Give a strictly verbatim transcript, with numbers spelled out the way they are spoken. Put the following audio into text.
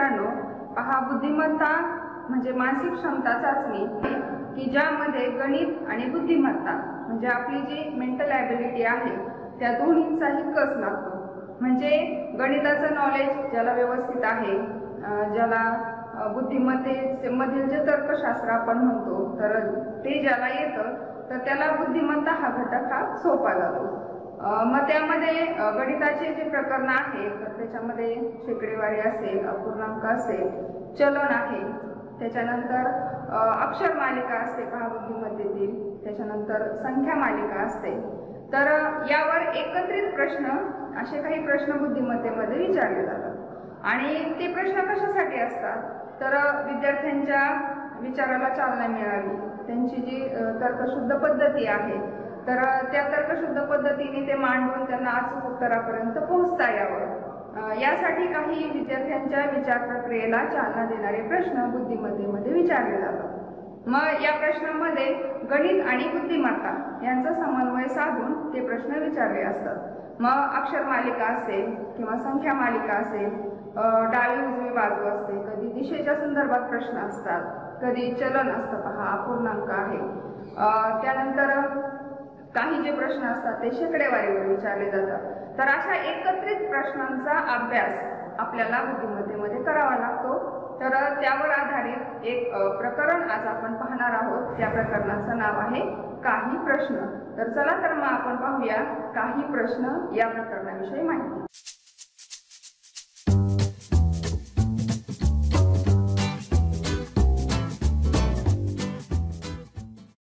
मित्रांनो, पहा, बुद्धिमत्ता म्हणजे मानसिक क्षमता चाचणी की ज्यामध्ये गणित आणि बुद्धिमत्ता म्हणजे आपली जी मेंटल ॲबिलिटी आहे त्या दोन्हींचाही कस लागतो। म्हणजे गणिताचं नॉलेज ज्याला व्यवस्थित आहे, ज्याला बुद्धिमत्तेमधील जे तर्कशास्त्र आपण म्हणतो तर ते ज्याला येतं तर त्याला बुद्धिमत्ता हा घटक हा सोपा जातो। मग त्यामध्ये गणिताचे जे प्रकरण आहे तर त्याच्यामध्ये शेकडेवारी असेल, अपूर्णांक असेल, चलन आहे, त्याच्यानंतर अक्षर मालिका असते पहा बुद्धिमत्तेतील, त्याच्यानंतर संख्या मालिका असते। तर यावर एकत्रित प्रश्न असे काही प्रश्न बुद्धिमत्तेमध्ये विचारले जातात आणि ते प्रश्न कशासाठी असतात तर विद्यार्थ्यांच्या विचाराला चालना मिळावी, त्यांची जी तर्कशुद्ध पद्धती आहे तर त्या तर्कशुद्ध पद्धतीने ते मांडून त्यांना अचूक उत्तरापर्यंत पोहोचता यावं, यासाठी काही विद्यार्थ्यांच्या विचार प्रक्रियेला चालना देणारे प्रश्न बुद्धिमत्तेमध्ये विचारले जातात। मग या प्रश्नामध्ये गणित आणि बुद्धिमत्ता यांचा समन्वय साधून ते प्रश्न विचारले असतात। मग अक्षर मालिका असेल किंवा संख्या मालिका असेल, डावी उजवी बाजू असते, कधी दिशेच्या संदर्भात प्रश्न असतात, कधी चलन असतं पहा, अपूर्णांक आहे, त्यानंतर काही जे प्रश्न असतात ते शेकडेवारीवर विचारले जातात। तर अशा एकत्रित प्रश्नांचा अभ्यास आपल्याला बुद्धिमत्तेमध्ये करावा लागतो। तर त्यावर आधारित एक प्रकरण आज आपण पाहणार आहोत। त्या प्रकरणाचं नाव आहे काही प्रश्न। तर चला तर मग आपण पाहूया काही प्रश्न या प्रकरणाविषयी माहिती।